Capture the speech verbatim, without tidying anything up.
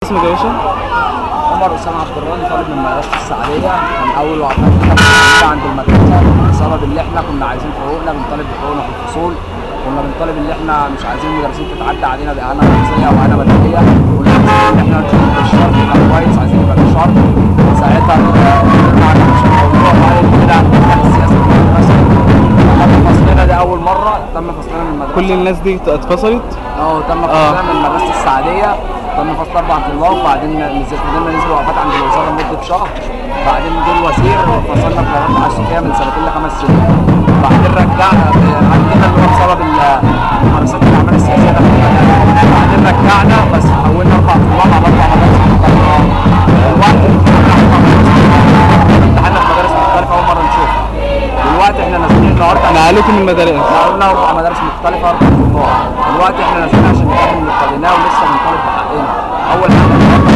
اسمك يا باشا؟ عمر اسامه عبد الراني، طالب من مدرسه السعديه. كان اول وقفات كده عند المدرسه بسبب اللي احنا كنا عايزين حقوقنا، بنطالب بحقوقنا في الفصول. كنا بنطالب اللي احنا مش عايزين المدرسين تتعدى علينا باهانه نفسيه او اهانه بدنيه. كنا عايزين ان احنا نشوف الشرط يبقى كويس، عايزين يبقى في شرط. ساعتها ما عجبش الموضوع وقال كده هندخل السياسه في المدرسه. تم فصلنا، ده اول مره تم فصلنا من المدرسه. كل الناس دي اتفصلت؟ اه تم فصلنا من مدرسه السعديه. تم فصل اربع طلاب، وبعدين فضلنا ننزل وقفات عند الوزاره لمده شهر. بعدين جه الوزير وفصلنا بقرارات معاشيه من سنتين لخمس سنين. بعدين رجعنا عندنا اللي هو بسبب ممارسات الاعمال السياسيه ده. بعدين رجعنا بس حولنا اربع طلاب على اربع مدارس مختلفه. دلوقتي امتحاننا في مدارس مختلفه اول مره نشوفها. دلوقتي احنا نازلين النهارده نقلوكم من المدارس؟ نقلنا اربع مدارس مختلفه اربع طلاب. دلوقتي احنا نازلين عشان نكمل اللي ابتديناه ولسه بنطالب بحقنا. اول حاجه